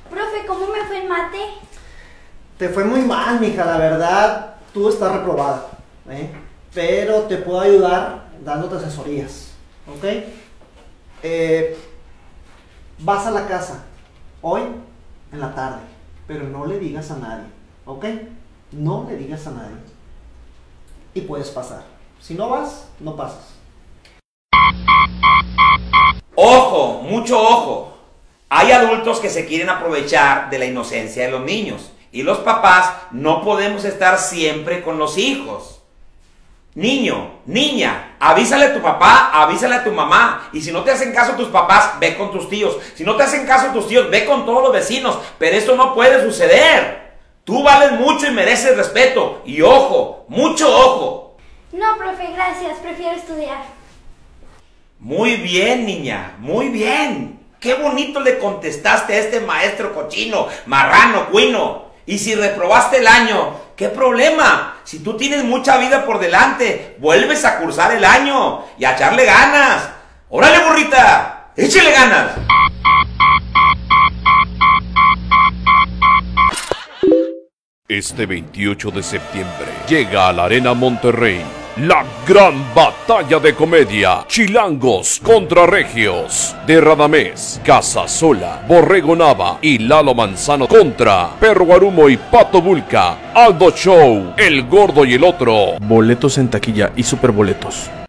Profe, ¿cómo me fue en mate? Te fue muy mal, mija, la verdad, tú estás reprobada, ¿eh? Pero te puedo ayudar dándote asesorías, ¿ok? Vas a la casa hoy en la tarde, pero no le digas a nadie, ¿ok? No le digas a nadie. Y puedes pasar. Si no vas, no pasas. Ojo, mucho ojo. Hay adultos que se quieren aprovechar de la inocencia de los niños. Y los papás no podemos estar siempre con los hijos. Niño, niña, avísale a tu papá, avísale a tu mamá. Y si no te hacen caso tus papás, ve con tus tíos. Si no te hacen caso tus tíos, ve con todos los vecinos. Pero esto no puede suceder. Tú vales mucho y mereces respeto. Y ojo, mucho ojo. No, profe, gracias. Prefiero estudiar. Muy bien, niña, muy bien. Qué bonito le contestaste a este maestro cochino, marrano, cuino. Y si reprobaste el año, ¿qué problema? Si tú tienes mucha vida por delante, vuelves a cursar el año y a echarle ganas. ¡Órale, burrita! ¡Échale ganas! Este 28 de septiembre llega a la Arena Monterrey la gran batalla de comedia. Chilangos contra Regios. De Radamés, Casasola, Borrego Nava y Lalo Manzano contra Perro Guarumo y Pato Bulca. Aldo Show, El Gordo y el Otro. Boletos en taquilla y superboletos.